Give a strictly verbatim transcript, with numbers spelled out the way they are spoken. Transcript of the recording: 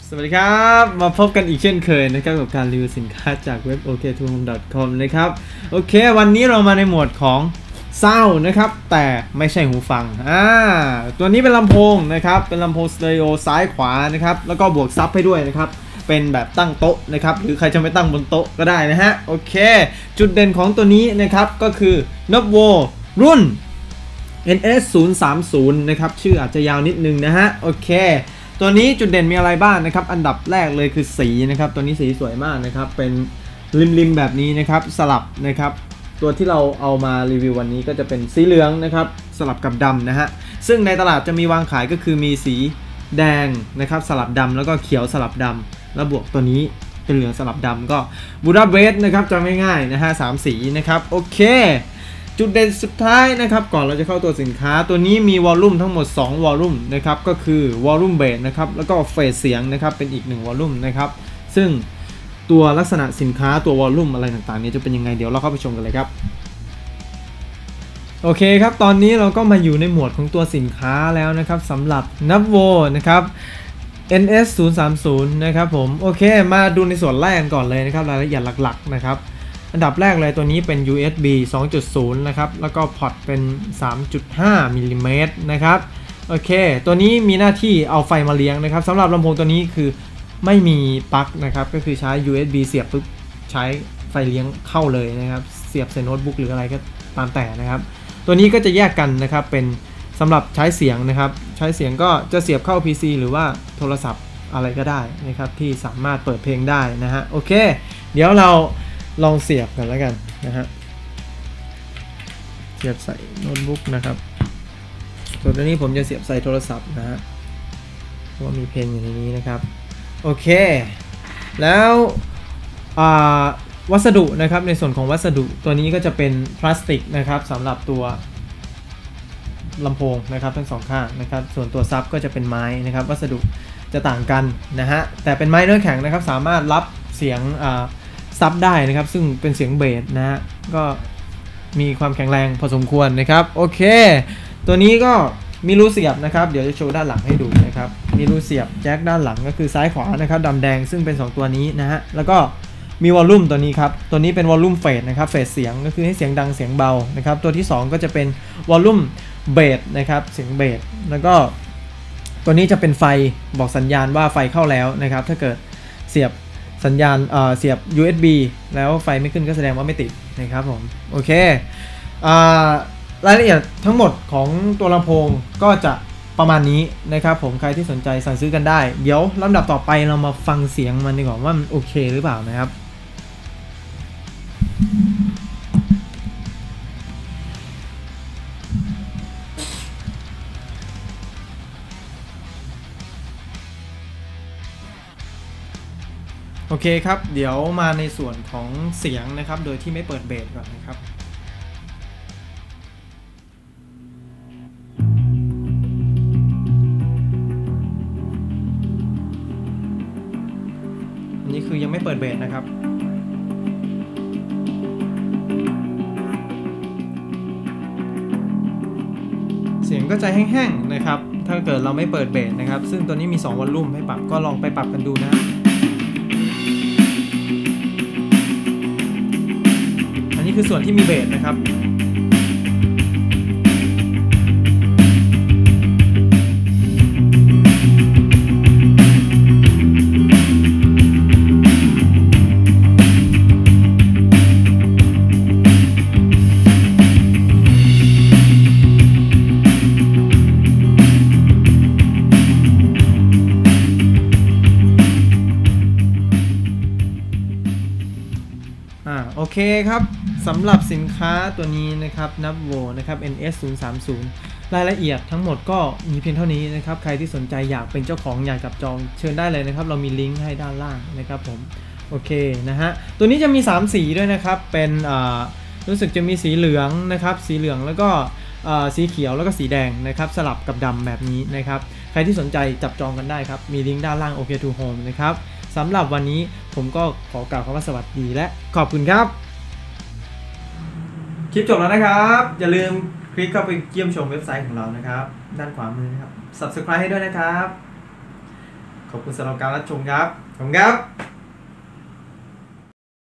สวัสดีครับมาพบกันอีกเช่นเคยนะครับกับการรีวิวสินค้าจากเว็บ โอ เค ทู โฮม ดอท คอม นะครับโอเควันนี้เรามาในหมวดของซาวด์นะครับแต่ไม่ใช่หูฟังอ่าตัวนี้เป็นลำโพงนะครับเป็นลำโพงสเตอริโอซ้ายขวานะครับแล้วก็บวกซับให้ด้วยนะครับเป็นแบบตั้งโต๊ะนะครับหรือใครจะไม่ตั้งบนโต๊ะก็ได้นะฮะโอเคจุดเด่นของตัวนี้นะครับก็คือ Nobwo รุ่น เอ็น เอส ศูนย์ สาม ศูนย์ นะครับชื่ออาจจะยาวนิดนึงนะฮะโอเคตัวนี้จุดเด่นมีอะไรบ้างนะครับอันดับแรกเลยคือสีนะครับตัวนี้สีสวยมากนะครับเป็นริมๆแบบนี้นะครับสลับนะครับตัวที่เราเอามารีวิววันนี้ก็จะเป็นสีเหลืองนะครับสลับกับดำนะฮะซึ่งในตลาดจะมีวางขายก็คือมีสีแดงนะครับสลับดำแล้วก็เขียวสลับดำแล้วบวกตัวนี้เป็นเหลืองสลับดำก็บูดาเบสนะครับจำง่ายๆนะฮะสามสีนะครับโอเคจุดเด่นสุดท้ายนะครับก่อนเราจะเข้าตัวสินค้าตัวนี้มีวอลลุ่มทั้งหมดสองวอลลุ่มนะครับก็คือวอลลุ่มเบสนะครับแล้วก็เฟสเสียงนะครับเป็นอีกหนึ่งวอลลุ่มนะครับซึ่งตัวลักษณะสินค้าตัววอลลุ่มอะไรต่างๆนี้จะเป็นยังไงเดี๋ยวเราเข้าไปชมกันเลยครับโอเคครับตอนนี้เราก็มาอยู่ในหมวดของตัวสินค้าแล้วนะครับสำหรับ Nobwo นะครับ เอ็น เอส ศูนย์ สาม ศูนย์ นะครับผมโอเคมาดูในส่วนแรกก่อนเลยนะครับรายละเอียดหลักๆนะครับอันดับแรกเลยตัวนี้เป็น ยู เอส บี สองจุดศูนย์ นะครับแล้วก็พอร์ตเป็น สามจุดห้า มิลลิเมตรนะครับโอเคตัวนี้มีหน้าที่เอาไฟมาเลี้ยงนะครับสำหรับลำโพงตัวนี้คือไม่มีปลั๊กนะครับก็คือใช้ ยู เอส บี เสียบปุ๊บใช้ไฟเลี้ยงเข้าเลยนะครับเสียบใส่โน้ตบุ๊กหรืออะไรก็ตามแต่นะครับตัวนี้ก็จะแยกกันนะครับเป็นสำหรับใช้เสียงนะครับใช้เสียงก็จะเสียบเข้า พี ซี หรือว่าโทรศัพท์อะไรก็ได้นะครับที่สามารถเปิดเพลงได้นะฮะโอเคเดี๋ยวเราลองเสียบกันแล้วกันนะฮะเสียบใส่โน้ตบุ๊กนะครับส่วนตัวนี้ผมจะเสียบใส่โทรศัพท์นะฮะเพราะว่ามีเพลงอยู่ในนี้นะครับโอเคแล้ววัสดุนะครับในส่วนของวัสดุตัวนี้ก็จะเป็นพลาสติกนะครับสำหรับตัวลำโพงนะครับทั้งสองข้างนะครับส่วนตัวซับก็จะเป็นไม้นะครับวัสดุจะต่างกันนะฮะแต่เป็นไม้เนื้อแข็งนะครับสามารถรับเสียงซับได้นะครับซึ่งเป็นเสียงเบสนะฮะก็มีความแข็งแรงพอสมควรนะครับโอเคตัวนี้ก็มีรูเสียบนะครับเดี๋ยวจะโชว์ด้านหลังให้ดูนะครับมีรูเสียบแจ็คด้านหลังก็คือซ้ายขวานะครับดำแดงซึ่งเป็นสองตัวนี้นะฮะแล้วก็มีวอลลุ่มตัวนี้ครับตัวนี้เป็นวอลลุ่มเฟสนะครับเฟสเสียงก็คือให้เสียงดังเสียงเบานะครับตัวที่สองก็จะเป็นวอลลุ่มเบสนะครับเสียงเบสแล้วก็ตัวนี้จะเป็นไฟบอกสัญญาณว่าไฟเข้าแล้วนะครับถ้าเกิดเสียบสัญญาณเอ่อเสียบ ยู เอส บี แล้วไฟไม่ขึ้นก็แสดงว่าไม่ติดนะครับผมโอเคอ่ารายละเอียดทั้งหมดของตัวลำโพงก็จะประมาณนี้นะครับผมใครที่สนใจสั่งซื้อกันได้เดี๋ยวลำดับต่อไปเรามาฟังเสียงมันดีกว่าว่ามันโอเคหรือเปล่านะครับโอเคครับเดี๋ยวมาในส่วนของเสียงนะครับโดยที่ไม่เปิดเบสก่อนนะครับอันนี้คือยังไม่เปิดเบสนะครับเสียงก็จะแห้งๆนะครับถ้าเกิดเราไม่เปิดเบสนะครับซึ่งตัวนี้มีสองวอลลุ่มให้ปรับก็ลองไปปรับกันดูนะนี่คือส่วนที่มีเบสนะครับอ่าโอเคครับสำหรับสินค้าตัวนี้นะครับ Nobwo นะครับ เอ็น เอส ศูนย์ สาม ศูนย์ รายละเอียดทั้งหมดก็มีเพียงเท่านี้นะครับใครที่สนใจอยากเป็นเจ้าของอยากจับจองเชิญได้เลยนะครับเรามีลิงก์ให้ด้านล่างนะครับผมโอเคนะฮะตัวนี้จะมีสามสีด้วยนะครับเป็นอ่ารู้สึกจะมีสีเหลืองนะครับสีเหลืองแล้วก็สีเขียวแล้วก็สีแดงนะครับสลับกับดำแบบนี้นะครับใครที่สนใจจับจองกันได้ครับมีลิงก์ด้านล่าง โอ เค ทู โฮม นะครับสำหรับวันนี้ผมก็ขอกล่าวคำว่าสวัสดีและขอบคุณครับคลิปจบแล้วนะครับอย่าลืมคลิกเข้าไปเยี่ยมชมเว็บไซต์ของเรานะครับด้านขวามือนะครับ ซับสไครบ์ ให้ด้วยนะครับขขอบคุณสำหรับการรับชมครับขอบคุณครับ